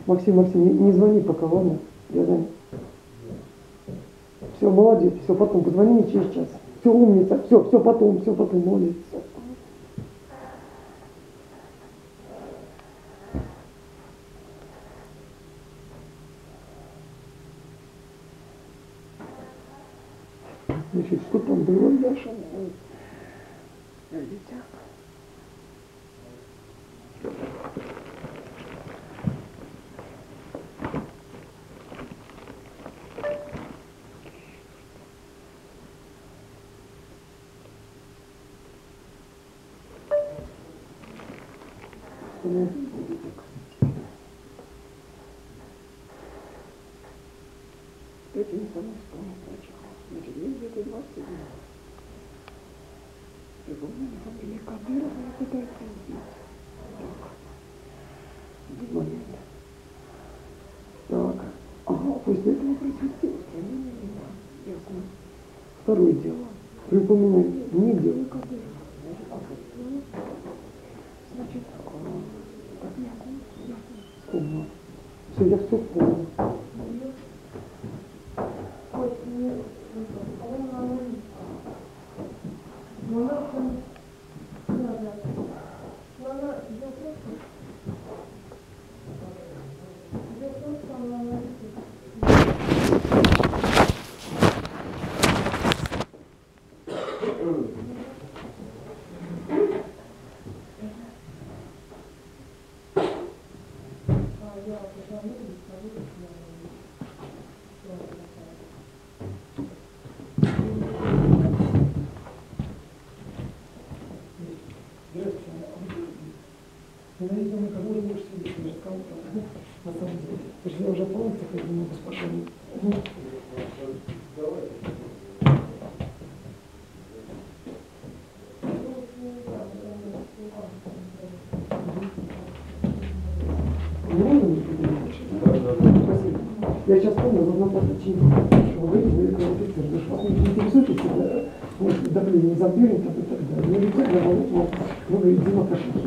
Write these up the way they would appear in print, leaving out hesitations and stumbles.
Максим, не звони пока, ладно? Я занят. Все, молодец, все, потом, позвони мне через час. Все, умница, все, потом, молодец. Значит, что там было, Яша? Видите? Это не самое исполнение прочихал. Значит, есть где-то 20 дней. Припомнили фамилию Кадырова и пытается убить. Так. Один момент. Так. Ага, после этого просвистел устранение меня. Ясно. Второе дело. Припоминание. Не делай Кадырова. Значит, как я вспомнил. Все, я все вспомнил. На самом деле. Потому что я уже полностью ходил много спокойнее. Я сейчас помню, в одном постачении, что вы говорите, офицер, потому что вас не интересует, если может давление заберет, и так далее. Не летит на волну, но вы говорите, Дима Кашинский.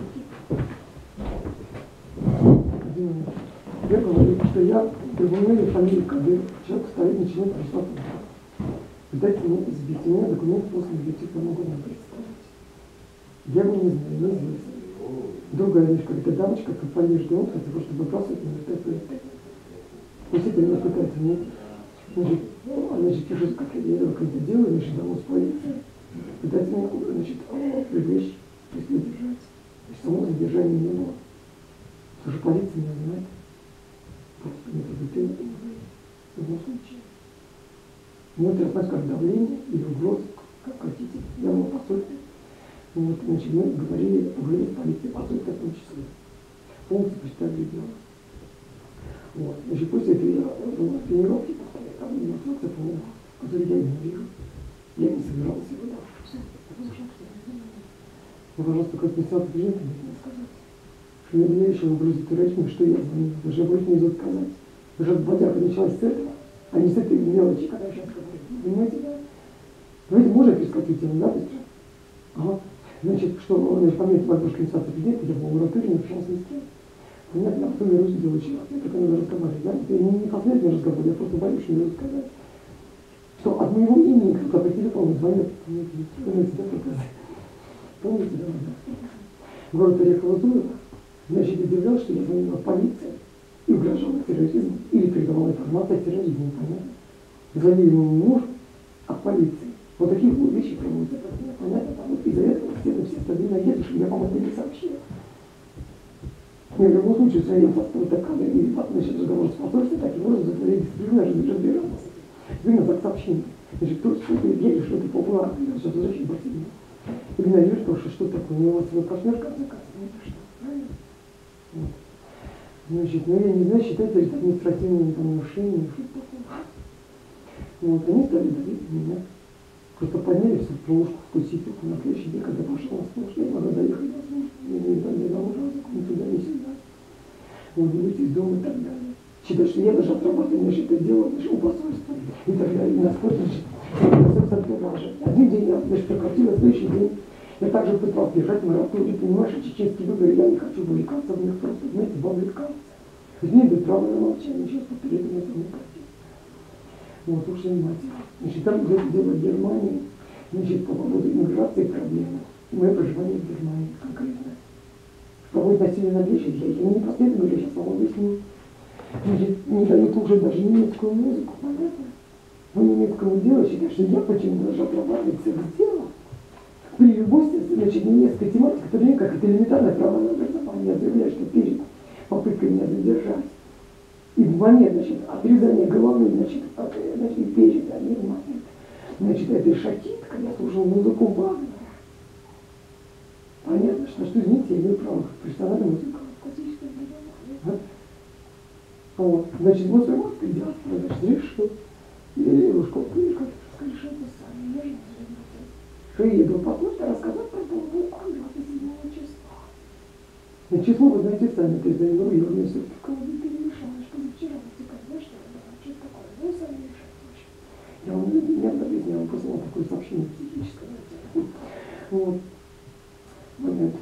Я говорю, что я припоминаю фамилию Кадыров, человек стоит, начинает прислать. Дайте мне избить, у меня документ после библиотеки могу нам представить. Я его не знаю, неизвестно. Другая вещь, когда дамочка, как пониженный опыт, для того, чтобы бросать на РТ. Учитель меня пытается мне, она же пишет, как я это делаю, значит, домой с полицией. Пытается меня, значит, привлечь, если удержать. То есть самого задержания не было. Потому что полиция меня знает. Просто не предупреждение не говорит. В любом случае. Можете рассматривать как давление или угрозу, как хотите. Я вам посольстве. Вот, значит, мы говорили в полиции посольства в том числе. Полностью представили дело. Вот. Значит, после этой тренировки, там у нас лекция по уму, которую я игнорирую. Я не собирался его дальше. Все. Ну, пожалуйста, как администрация президента мне сказать. Что я меня решил угрозить терроризмом, что я звоню. Даже я больше не буду сказать. Потому что бодяга началась с этого, а не с этой мелочи, когда я сейчас говорю. Понимаете, да? Давайте можно перескочить тему, да, быстро? Ага. Значит, что, значит, по мере возможности администрации президента, я был в моратории, общался ни с кем. У меня на основе русский дело очень важно, как надо разговаривать, да? Это не последний разговор, я просто боюсь, что не буду сказать. Что от моего имени кто-то по телефону звонит, помните, да, только помните, да, город Орехово-Зуево, значит, объявлял, что я звонил в полицию и угрожал терроризмом, или передавал информацию о терроризме, понятно? Звонили ему муж от полиции. Вот такие вещи проводятся, понятно? Там вот из-за этого все стабильно едут, что я вам это не сообщил. Но в любом случае, если я поставил доказы и начал разговор с посольством, так и можно зарегистрировать, разбираться. Именно так сообщение. Значит, кто едет, что это популярно, я сейчас возвращаюсь в Россию. Игнорируешь то, что что такое, у него свой партнер, в конце концов, это что, правильно? Вот. Значит, ну я не знаю, считается ли это административным нарушением, что такое. Вот, они стали давить на меня. Просто подняли всю проложку в Кусипику на следующий день, когда пошел на службу, я могла доехать на службу, я не дали ни одного раза, ни туда, ни сюда. Вот, выйти из дома и так далее. Считаю, что я даже отрабатываю, значит, это дело, значит, у посольства и так далее, и на спорт, значит, один день я, значит, прекратила, на следующий день я также пытался держать мораторий, понимаешь, чеченские выборы, я не хочу вовлекаться в них, просто, знаете, вовлекаться. То есть не дают права на молчание, сейчас перед этим этого не против. Вот, уж внимательно. Значит, там идет дело в Германии, значит, по поводу иммиграции проблемы. Мое проживание в Германии конкретно. Что будет насилие над личностью, я не последовательно говорю, сейчас вам объясню. Значит, не дают уже даже немецкую музыку, понятно? Но немецкому делу считаю, что я почему-то даже отрабатывать секс дела при любой, значит, немецкой тематике, которая мне как это элементарное право на образование. Я заявляю, что перед попыткой меня задержать и в момент, значит, отрезания головы, значит, и перед момент, значит, этой шахиткой я слушал музыку Вагнера. Понятно, что извините, я имею право как профессиональный музыкант, классическое образование. Вот. Значит, мусульманский диаспора, значит, решил, или в школу, или как сказали, что это сами, я же не знаю, что я еду по почте рассказать про Богу о 27 числа. Значит, число вы знаете сами, то есть я говорю, я у меня все в кого-то перемешала, что вчера вытекает, что это такое, вы сами решаете вообще. Я вам не объясняю, я вам послала такое сообщение психическое, вот. Момент.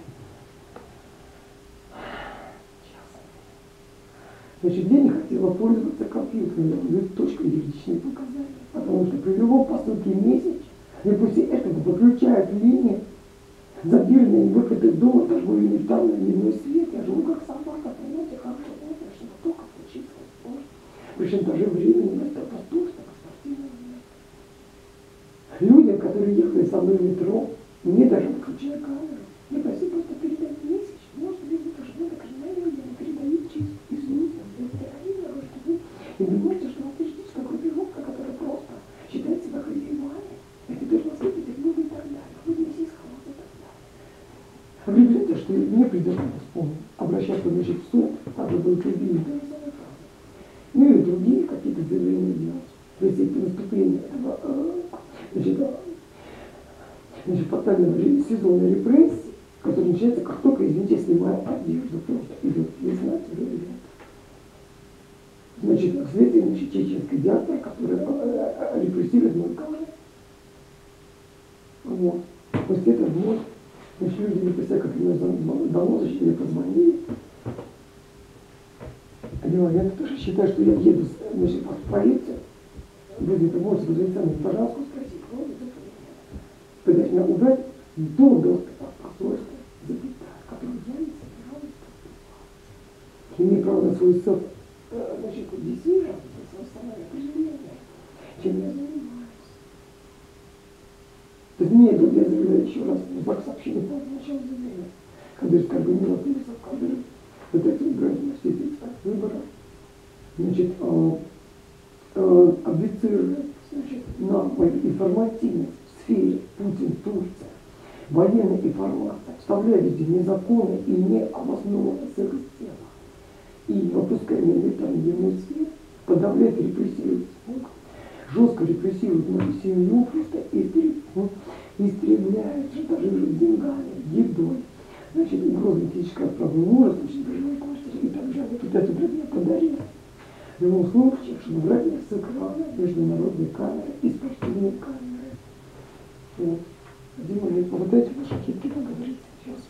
Значит, я не хотела пользоваться компьютером, но точка юридичные показания, потому что привело по сути месяц, и после этого выключают линии, забирные выходы из дома, торгую элементарно дневной свет, я живу как собака, понимаете, как животное, чтобы только включить свой спорт, причем даже времени достаточно по спортивному месту. Людям, которые ехали со мной в метро, мне даже выключая камеру, я просил просто передать месяц, может быть, это же надо, я передаю чисто и снизу, терроризм, что вы, и вы можете, что антитеррористическая группировка, которая просто считает себя хозяевами, и теперь вас выпить много и так далее, вы несите схват и так далее. А вы говорите, что мне придется вспомнить, обращаться, значит, в суд, также будут убили, ну и другие какие-то заявления делать. То есть это наступление этого, значит, тотального сезона репрессий, который начинается, как только, извините, снимаю одежду, просто идет весна, лето. Значит, вследствие, значит, чеченской диаспоры, которая репрессирует мой коллег. Вот. После этого, вот, значит, люди написали, как меня давно, значит, мне позвонили. Я тоже считаю, что я еду, значит, в полицию. Люди, вы можете позвонить сами, пожалуйста, спросить, пытаясь меня убрать до доступа посольства, которым я не собиралась поступать. Имею право на свой сад, значит, decision, свое самоопределение, чем я занимаюсь. То есть мне тут, я заявляю еще раз, в сообщении по началу заявления, Кадырская организация в Кадыре пытается убрать на все 30 выборов, значит, объектирует, значит, на мою информативность в сфере Путин-Турция, военная информация, вставляя везде незаконно и необоснованно секс тела, и выпуская элементарный дневной свет, подавляет, репрессирует смог, жестко репрессирует мою семью, просто истребляет, шантажирует деньгами, едой, значит, угроза физической отправы мужа, значит, проживой квартире и так далее. Тут это мне подарили. В любом случае, чтобы брать меня с экрана, международные камеры и спортивные камеры. Вот. Один момент. Попытайтесь на шахитке поговорить. Сейчас.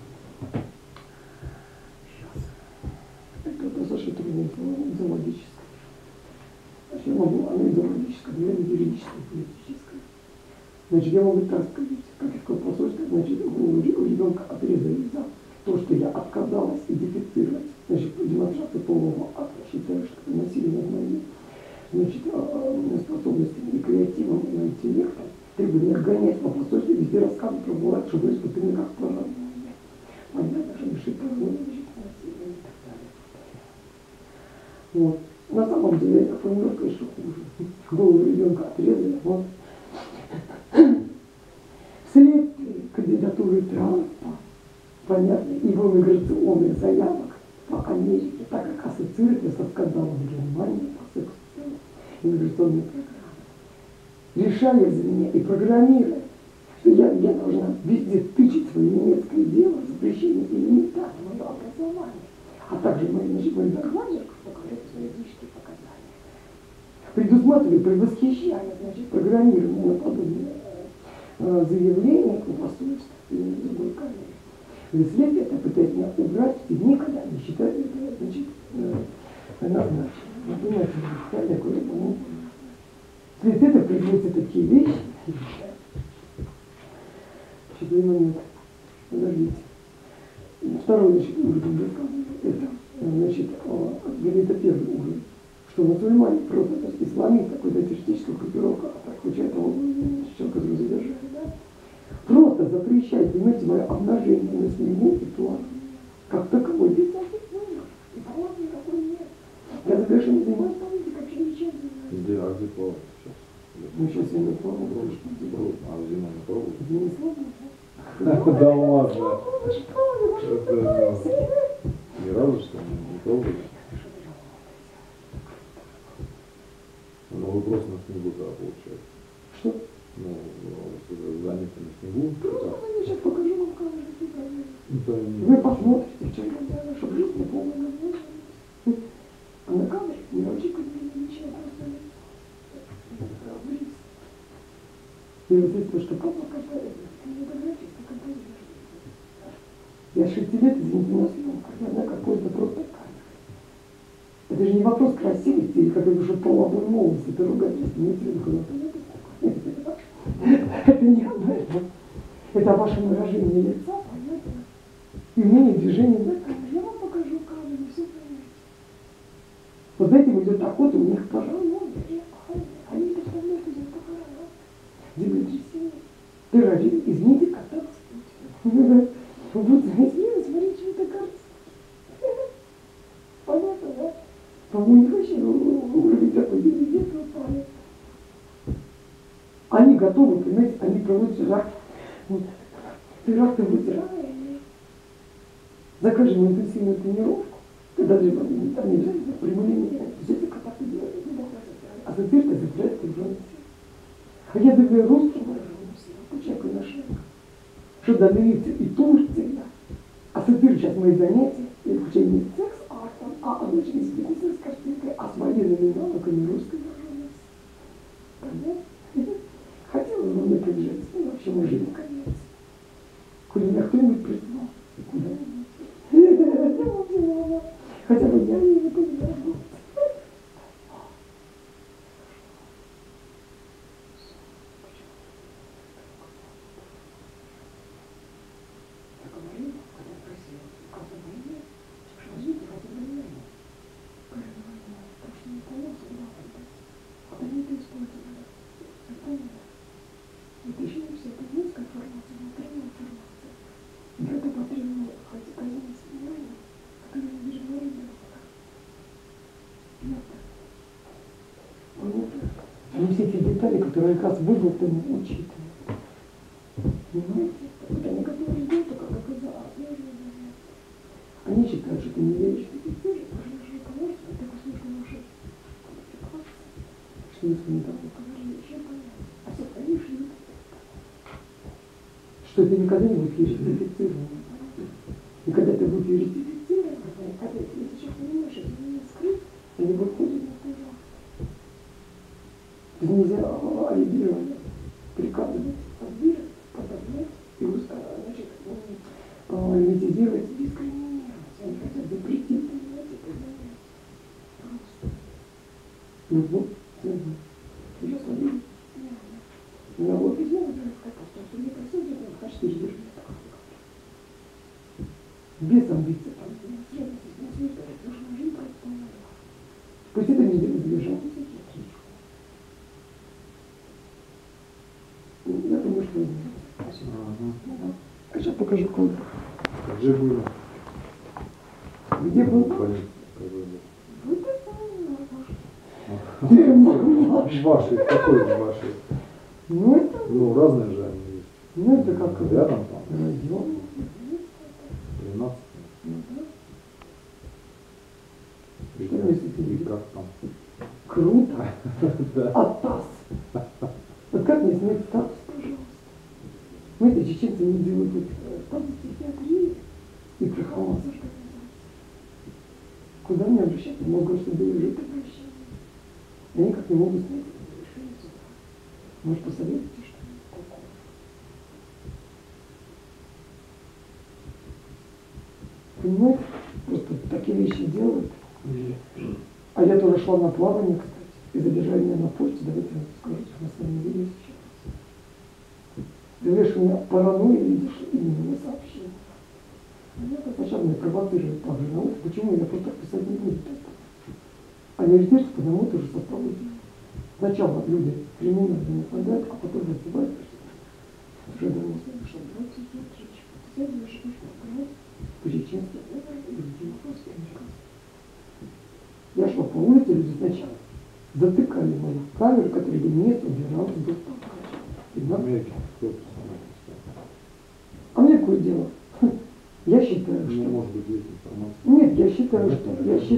Это достаточно трудное слово, идеологическое. Значит, я могу, оно идеологическое, но я не юридическое, политическое. Значит, я могу так сказать, как из посольства, значит, у ребенка отрезали за то, что я отказалась идентифицировать, значит, демонстрацию полового акта, считаю, что это насилие над моими, значит, способностями и креативом, и интеллектом, требует меня гонять по посольству, везде рассказывать про власть, чтобы вы испытали как планирование. Понятно, что решить проблемы, значит, насилие и так далее. Вот. На самом деле, я понимаю, конечно, хуже. Голову ребенка отрезали, вот. Вследствие кандидатуры Трампа, понятно, его миграционных заявок по Америке, так как ассоциируется со скандалом в Германии по сексу иммиграционной программы, решая за меня и программируя, что я должна везде тычить свое немецкое дело, запрещение элементарного образования, а также мой доклад, что говорят юридические показания, предусматривает предвосхищение, значит, программирование на подобные заявления по посольству и другой камере. Вследствие это пытается меня убрать, и никогда не считаю это, значит, Однозначно. Вы понимаете, я говорю, ну, если это производятся такие вещи, седьмой момент. Подождите. Второй, значит, уровень высказывания. Это, значит, это первый уровень. Что мусульмане просто, то есть исламист, какой-то террористическая группировка, так получается, он человека задержали, да? Просто запрещает, понимаете, мое обнажение на снегу и плавание. Как таковой, без всяких выборов. И плавать никакой нет. Я за грешом не занимаюсь политикой, вообще ничем не занимаюсь. Где, а где плавать сейчас? Ну, сейчас я на плаваю. А зимой не пробовал? Не сложно. Да ладно. Ни разу что ли не пробовали? Ну вы просто на снегу тогда получается. Что? Ну, заняты на снегу. Я сейчас покажу вам камеру. Вы посмотрите, в чем я, чтобы жизнь не полная. А на камере не ручейка не ничего, просто вниз. И вот здесь то, что папа катает, фотографии, я 6 лет, извините, на съемках, я знаю, какой-то просто камера. Это же не вопрос красивости, или как я говорю, что половой волосы, это ругательство, не это это не об этом. Это о вашем выражении лица, понятно? И умение движения. Я вам покажу камеру, все понятно. Вот знаете, идет охота, у них пожар, они представляют из этого пожара. Землетрясение, терроризм, извините, кататься. Вот, извините, смотрите, что это картина. Понятно, да? По-моему, у них вообще уровень такой, везде пропали. Они готовы, понимаете, они проводят шаг. Вот. Ты раз ты вытираешь. Закажем интенсивную тренировку, когда же там не обязательно прямолинейно. То есть это как ты делаешь, а затем ты закрываешь тренировку. А я думаю, русский выражу, человеку на шаг. Что додаются и тушь всегда. А сатир сейчас мои занятия, я включаю не секс-артом, а обычной с картинкой, а с военными навыками русской выраженности. Понятно? Хотела бы мне побежать, ну вообще мы жили конец. Куда меня кто-нибудь признал? Куда? Хотя бы я не понимаю. Это еще не все, это низкая информация, внутренняя информация. Для этого потребно хоть казалось внимание, которое не вижу на ребенка. Понятно? Они все эти детали, которые как раз выглотаны, учитывают. Понимаете? Вот они готовы ребенку, как оказалось, они считают, что ты не веришь в эти цели, потому что руководство, ты послушно можешь что если не так, положили, еще понятно. А сохранишь не что это никогда не будет верифицировано. И когда ты будешь верифицировано, когда если сейчас понимаешь, это не скрыть, они выходят на кожу. Нельзя алибировать, приказывать, подбирать, подавлять и значит, лимитизировать, дискриминировать. Они хотят запретить, понимаете, это знание. Просто. Ну вот, я смотрю. Я вот из него сказал, что мне просили, он хочет держать. Без амбиций, там, нужно жить просто. Пусть это не движение. Я думаю, что а сейчас покажу код. Где были? Где был? Ваши, какой ваши? Ну это... Ну, разные же они есть. Ну это как... Рядом там? Район. 13. И как там? Круто. Да. А таз? Вот как мне снять статус, пожалуйста? Мы это чеченцы не делают статус психиатрии и прихолоса, что называется. Куда мне обращаться? Могу, чтобы жить обращение. Я никак не могу снять решение суда. Может, посоветуйте что-нибудь такое? Понимаете? Просто такие вещи делают. А я тоже шла на плавание, кстати, и задержали меня на почте, давайте я скажу, на своем видео сейчас. Ты видишь, у меня паранойя, видишь, именно сообщение. Это сначала меня провоцирует так же, наука, почему я просто писать не буду. А не ждешь, потому тоже составляют. Сначала люди криминально нападают, а потом разбивают. Уже давно знаешь, что брать, по-чеченски, я шла по улице, люди сначала затыкали мою камеру, которая не убиралась до В Америке А мне какое дело? Я считаю, не что... может быть есть информация. Нет, я считаю, что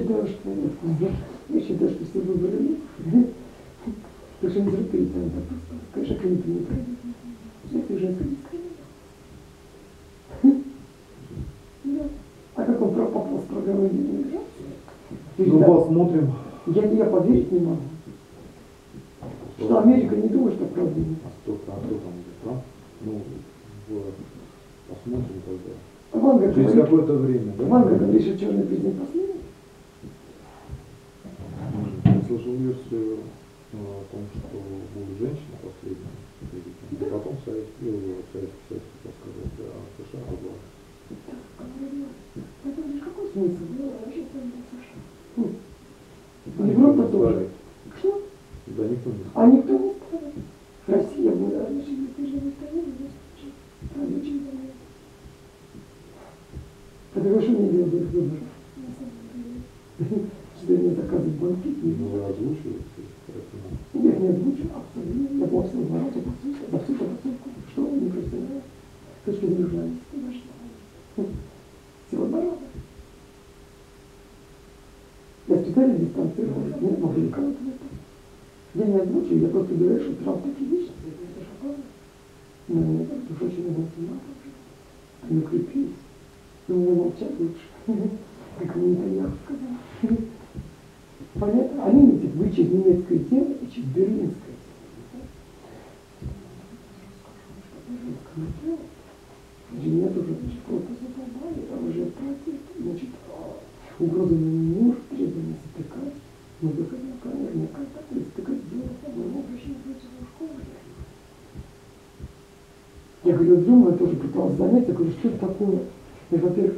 все выборы нет. Так что не зря перед нами допустим. Конечно, клинику не пройдет. Это женская дискриминация. А как он попал с программой иммиграции? Ну, посмотрим. Я поверить не могу. Что Америка не думает, что правда нет. А кто там будет, Трамп? Ну, посмотрим тогда. Ванга Через говорит, какое-то время, да? Ванга говорит, что черный президент последний. Я слышал версию о том, что будет женщина последняя. И потом Советский Союз, так сказать, США была. Это же какой смысл? Европа тоже. Что? Да, никто не А никто не ставит. Россия будет разрешена, ты же не ставишь, потому что мне делать их выборов. Что я не заказываю банкет, не Ну, вы озвучиваете, поэтому... Нет, не озвучу, абсолютно. Я плохо бороться, за всю подоцовку. Что вы не представляете? С точки зрения журналистики вашего. Сила бороться. Я специально дистанцировался, не могу никого это. Я не озвучу, я просто говорю, что Трамп такие личности, это шоколад. Но мне кажется, что очень много снимать. Они укрепились. Но мне молчать лучше. Как мне Нетаньяху сказал. Понятно? Они видят вычесть немецкой темы и чуть берлинской темы. Меня тоже просто задолбали, там уже протест, значит, угроза моему мужу, требование затыкать. Но выходил, конечно, как так затыкать дело, по-моему, обращение против школы. Я говорю, думаю, я тоже пыталась занять, я говорю, что это такое? И, во-первых,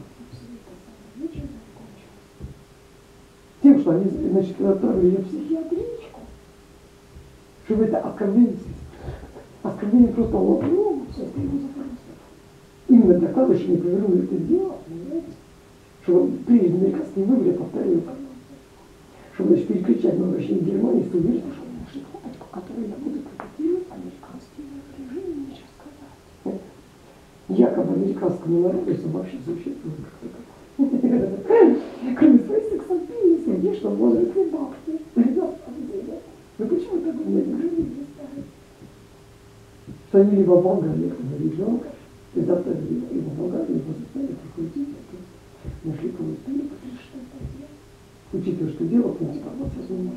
тем, что они, значит, отправили ее в психиатричку, чтобы это оскорбление просто лопнуло, именно доказывая, что не повернули это дело, понимаете? Чтобы при американском выборе повторили чтобы перекричать на обращение Германии, с уверенностью, что они нашли кнопочку, которую я буду протестировать американский режим, мне сейчас сказать. Якобы американскому народу, если вообще существует как-то кроме своей сексапилии, сидишь, что в возрасте бабки. Ну почему так у меня не ставят? Что они либо в Болгарии, когда ребенка, и заставили его в Болгарии, его заставили прикрутить, а нашли полностью, потому что это дело. Учитывая, что дело полностью порваться,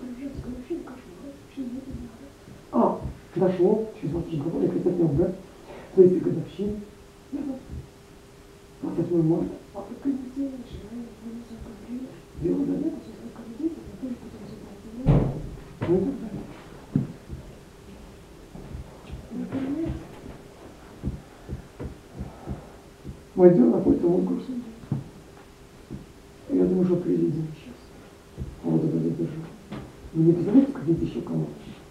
а, дошло, через ваш разговор, я хотел убрать, то есть годовщины. 28 марта. А как ты делаешь? Дело до этого, ну и так далее. Мое дело находится в Оргурсе. Я думаю, что президент сейчас. Вот это задержу. Вы не представляете, какие-то еще команды?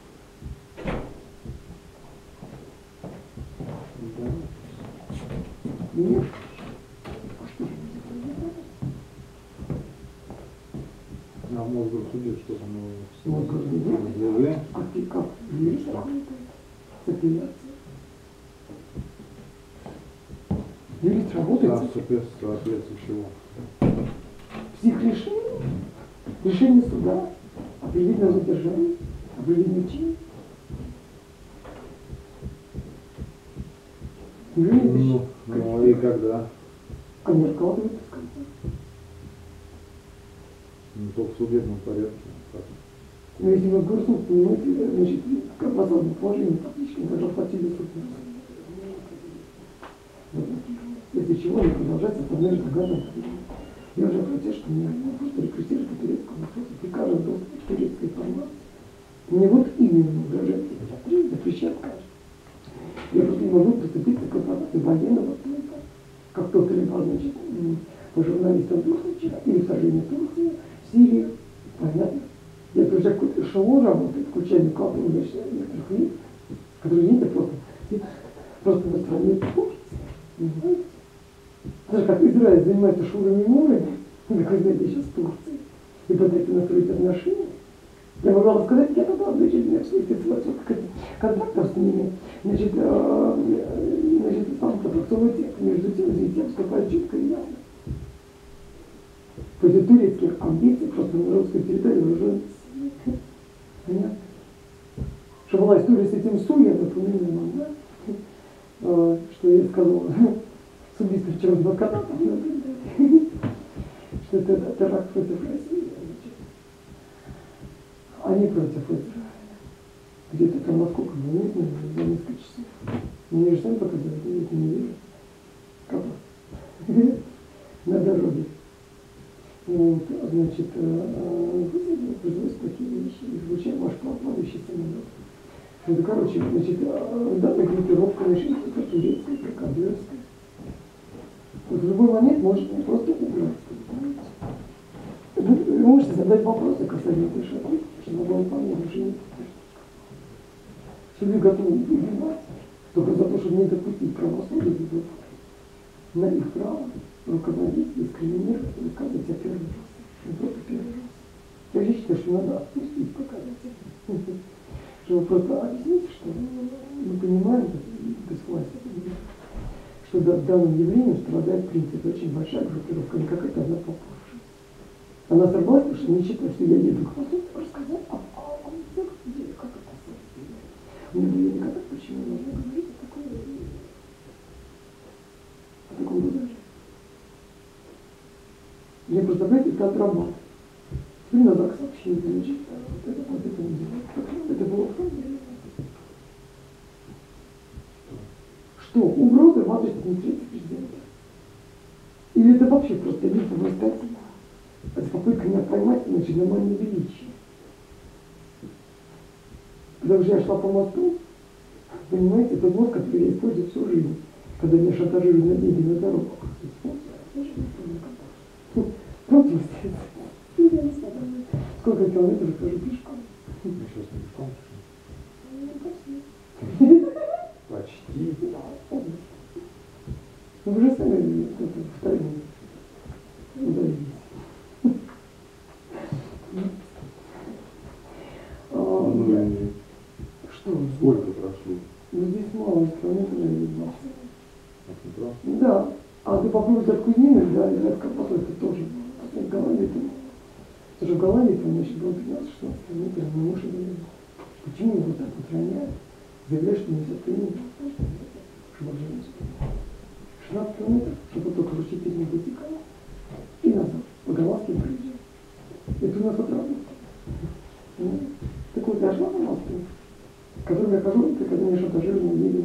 Нет. А что же А в Мосгорсуде что там? Мосгорсуде? А ты как? Есть работает? С апелляцией? Юрист работает? Да, соответственно, чего? Всех решений? Решение суда, определенное задержание, определенный чин. Ну и когда? Они откладывают в конце. Ну, только в судебном порядке. Но если вы Горсуд, понимаете, значит, как в осадном положении, фактически, даже оплатили суд. Если чего, они продолжают составлять догадываться. Я уже про те, что меня просто рекрутируют по турецкому вопросу. При каждом доступе к турецкой информации мне вот именно угрожает психиатрия, запрещает каждый. Я просто не могу приступиться к информации военного толка, как только либо, значит, по журналистам Турции или вторжение Турции в Сирию. Понятно? Я уже какой-то эшелон работает, включая микрофон некоторых лиц, которые видят просто на стране Турции. Даже как Израиль занимается шурами мурами, как вы знаете, сейчас в Турции, и пытается настроить отношения. Я могла бы сказать, я тогда обычно контактов с ними, значит, сам контрактовый текст между тем и тем вступает четко и ясно. Против турецких амбиций просто на русской территории уже понятно. Что была история с этим Суя, напоминаем, да? Что я сказала, с убийством черного кота, что это теракт против России, а не против Израиля. Где-то там насколько было, не знаю, за несколько часов. Мне же сами показали, я это не вижу. Кота. На дороге. Вот, значит, производится такие вещи, и звучит ваш плавающий самолет. Это, короче, значит, данная группировка, значит, это турецкая, прокадерская. Вот в любой момент может просто убрать. Вы можете задать вопросы касательно этой шаги, чтобы вам понять, уже не если вы готовы убивать, только за то, чтобы не допустить правосудия, на их право руководить, дискриминировать, высказывать о первый раз. Не только первый раз. Я считаю, что надо отпустить показатель. Чтобы просто объяснить, что мы понимаем, без власти, что данным явлением страдает, в принципе, очень большая группировка, не какая-то одна попавшая. Она согласна, что не считает, что я еду к послу, рассказать о тех, как это у меня были никогда, почему я должна говорить о таком выражении. Я просто, знаете, это отрабатываю. Теперь надо к сообщению получить, вот это не делать. Это было в том деле. Что? Угрозы в адрес администрации президента. Или это вообще просто липовая статья? Это попытка меня поймать, значит, на манию величия. Когда уже я шла по мосту, понимаете, это мост, который я использую всю жизнь, когда меня шантажируют на деньги на дорогах. Помните, сколько километров хожу пешком? Сейчас не пешком? Почти. Ну, вы же сами втроем удалились. Что? Сколько прошли? Ну, здесь мало, километров или 20. От метро? Да. А ты попробуй от Кузьмины, да, или от Карпатовки тоже. В Голландии там. Потому что в Голландии там, значит, было 15-16 километров, но муж говорит, почему вот так вот роняют? Заявляешь, что не состояние. Чтобы обжениться. 16 километров, чтобы только вручить письмо Ватикана. И назад, по голландским приезжаем. Это у нас отработка. Так вот, я шла по мосту, которым я хожу, когда меня шантажируют на деле.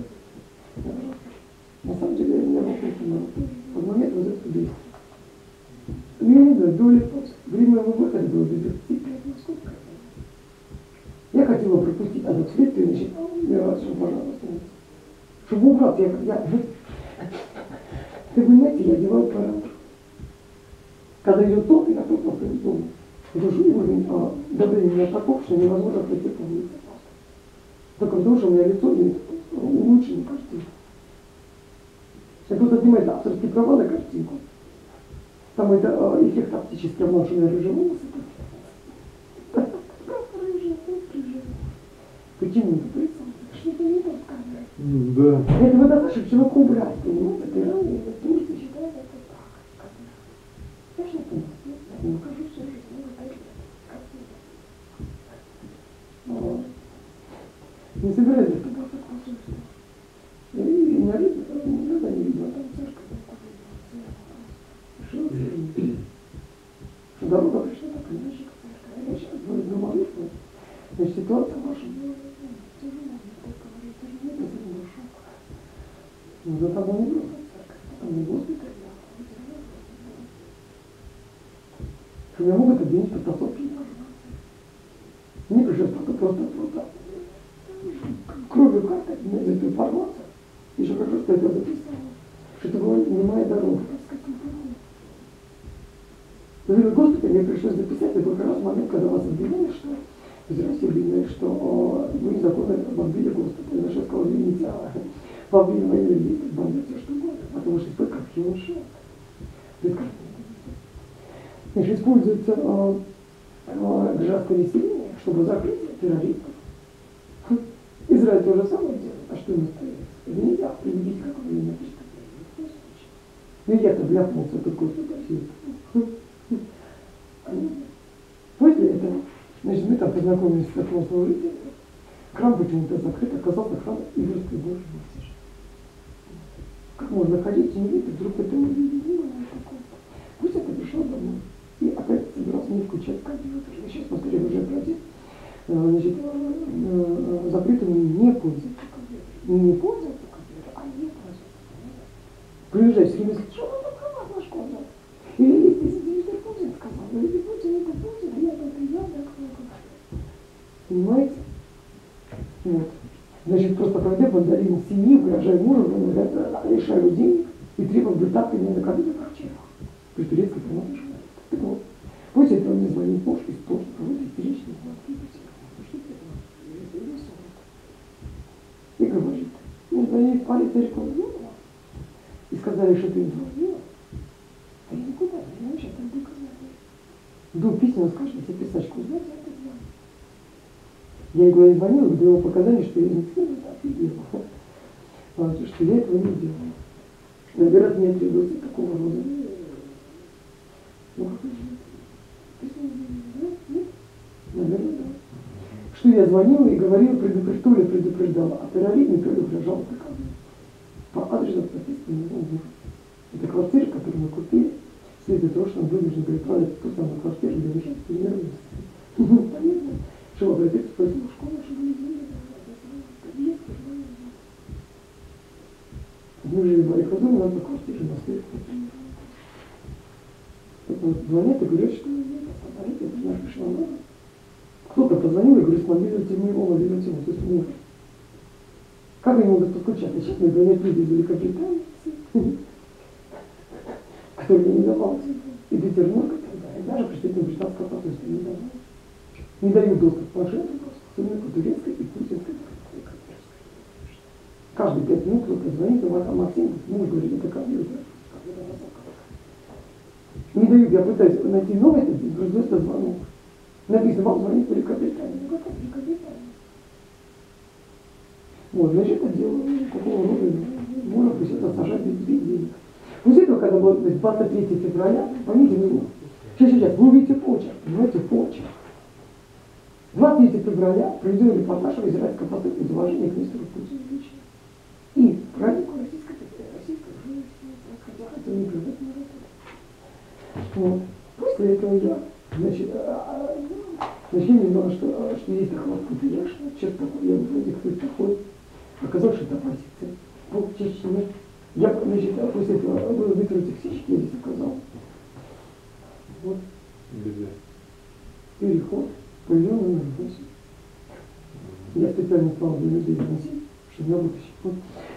На самом деле, я меня вопрос на под момент вот этого действия. Ну, я не знаю, доля время моего выхода было до 25, насколько. Я хотела пропустить этот следствие, значит, чтобы пожалуйста. Чтобы убраться, вы понимаете, я одеваю параметр. Когда идет тот, я только поставить дома. Потому что уровень давления у меня таков, что невозможно пройти по улице. Только потому, что у меня лицо не улучшено картинку. Я тут отнимает авторские права на картинку. Там это эффект оптический обман, что у меня рыжие волосы. Рыжие. Почему это происходит? Что-то не то сказать. Да. Это вот это, чтобы человека убрать, понимаете? Это реально, это Турция считает это так. Я же не понимаю. Я покажу всю жизнь. Не собираюсь с тобой так послушать. И на видно, никогда не видела, там церковь. Что дорога пришла так иначе к церкви. Я сейчас говорю на молитву. Значит, ситуация ваша была тяжелая, так говорит, тяжелее, это был шок. Но за тобой не было церковь, там не госпиталь. пришлось просто кровью как-то из эту информацию. И же хорошо, что я это записала. Что это была не моя дорога, так сказать. Но, Господи, мне пришлось записать, это был как раз момент, когда вас обвиняли, что из России обвиняли, что вы незаконно бомбили Господа. Я нашел, сказал, извините, бомбили мои люди, бомбили все что угодно, потому что только как его ушел. Значит, используется гражданское население, чтобы закрыть террористов. Израиль то же самое делает, а что ему остается? Это нельзя приведить как военное преступление. Ну я-то вляпнулся в такой ситуацию. После этого, значит, мы там познакомились с таким служителем. Храм почему-то закрыт, оказался храм Иверской Божьей Матери. Как можно ходить и не видеть, вдруг это увидеть, не было такого. Пусть это пришло домой. И опять собирался не включать компьютер. Я сейчас посмотрел уже против. Значит, закрытыми не пользуются компьютером. Не пользуются компьютером, а не пользуются. Приезжай с кем-то, что он там права наш козел. Или если директор Путин сказал, но если Путин это Путин, я только я так много. Понимаете? Вот. Значит, просто когда бандалин семьи, угрожая мужу, лишаю денег и требует вытаптывания на компьютерных червах. При турецкой формате журналиста. Так вот, после этого мне звонит муж из Польши, проводит истеричные звонки. И говорит, мне звонили в полицию рекомендовала и сказали, что ты звонила. А я никуда, я вообще там доказали. Вдруг письма скажет, если писачку узнать, я это звоню. Я ей говорю, звонила, дала показания, что я не делала, что я этого не делала. Наверное, мне требуется такого рода. Ну, как же? Наверное, да. Что я звонила и говорила, то ли предупреждала о терроризме, то ли угрожала таковым. По адресу прописанному мужу. Это квартира, которую мы купили, вследствие того, что он вынужден переправить ту самую квартиру, где мы сейчас тренируемся. Понятно? Что обратиться в поиск школу, чтобы не знали, подъезд, мы жили в Ореховом, у нас на квартире, на следующей. Звонят и говорят, что нет, посмотрите, это наша пришла мама. Кто-то позвонил и говорит, смобилируйте моего мобильного телефона, то есть мужа. Как они могут подключаться? Сейчас мне звонят люди из Великобритании, которые мне не давал, и Петербурга, и так далее. Даже представителям британского посольства не давал. Не дают доступ к планшету, особенно по турецкой и путинской. Каждые 5 минут кто-то звонит, а Максим, муж говорит, это компьютер. Не дают, я пытаюсь найти новости, производство звонок. Написано, вам звонит Великобритания. Ну какая Великобритания? Вот, значит, это дело какого рода можно пусть это сажать без денег. После этого, когда было 23 февраля, помните, сейчас, вы увидите почерк, понимаете, почерк. 23 февраля проведен репортаж о израильском посольстве из уважения к мистеру Путину лично. И празднику российской журналистики, хотя это не говорит. Вот. После этого я, значит, я не знала, что есть такой Кутыяш, человек такой, я вроде кто это такой. Оказалось, что это оппозиция. Вот в Чечне. Я, значит, после этого было вытянуть ксички, я здесь оказал. Вот. Где? Переход. Павильон номер 8. Я специально стал для людей носить, чтобы на будущее. Вот.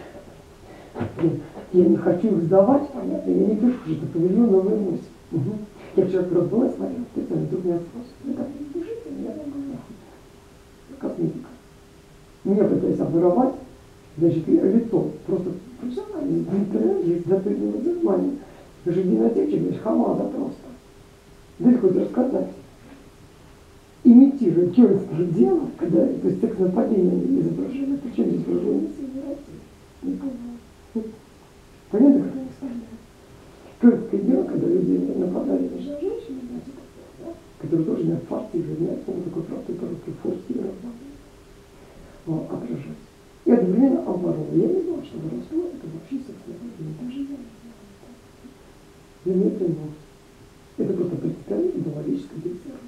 Я не хочу их сдавать, понятно, я не пишу, что это павильон номер 8. Угу. Я вчера как раз была, смотрела, специально, вдруг меня спросят, вы так не пишите, я говорю, косметика. Меня пытались обворовать, значит, лицо, просто профессионально, есть запредельное внимание. Даже генотечек, значит, хамада просто. Дайте хоть рассказать. Имитирует кёльнское дело, когда, то есть секс нападение изображено, причем здесь выражение не понимаю. Понятно, как они вставляют? Кёльнское дело, когда люди нападали на женщину, знаете, да? Которые тоже не форсировали, не помню такой фразы, короткий форсировал, отражать. И одновременно обворовал. Я не знала, что воровство это вообще секс нападение, даже я не знала. Я не понимала. Это просто представитель идеологической дикции.